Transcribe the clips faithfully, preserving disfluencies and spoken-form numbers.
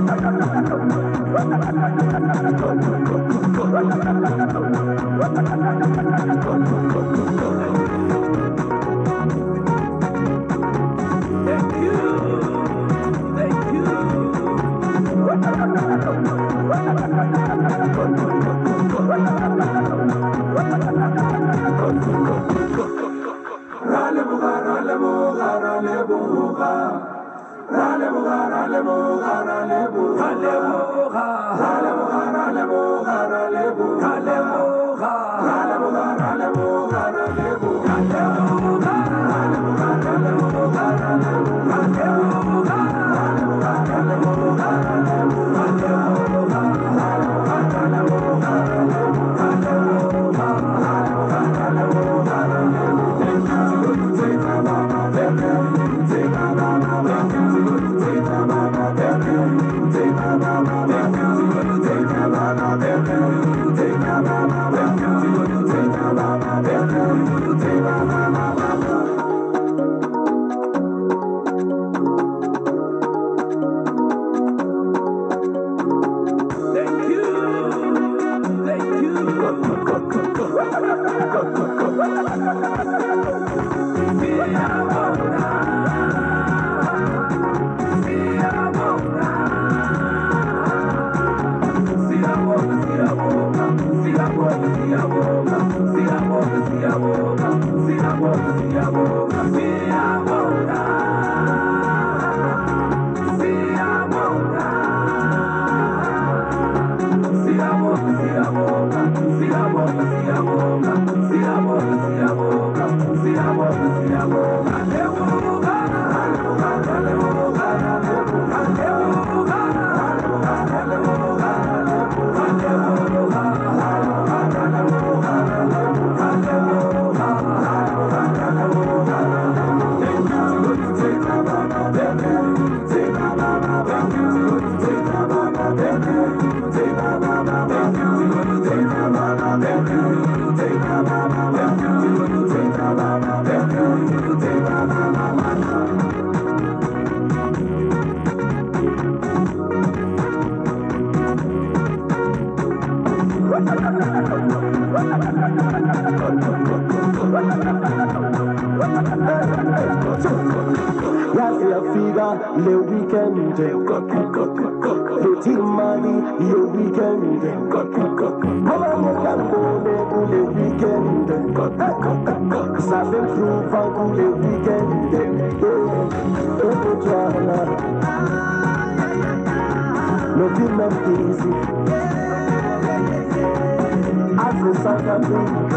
Le weekend, petit Mali, le weekend. Maman Cambone pour le weekend. Ça fait souvent pour le weekend. Et pour toi là, le dimanche ici. Afro Sangambi.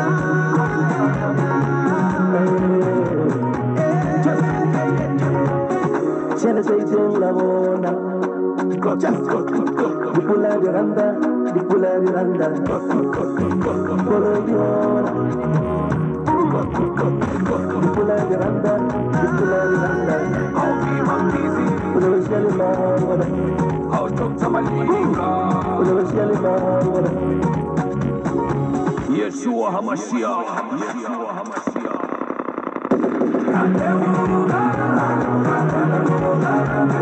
C'è sei la buona, di quella di randa, di quella di randa, quello di ora, di quella di randa, di quella di randa, quello sia le mani, quello sia le mani, Yeshua HaMashiach, Yeshua HaMashiach.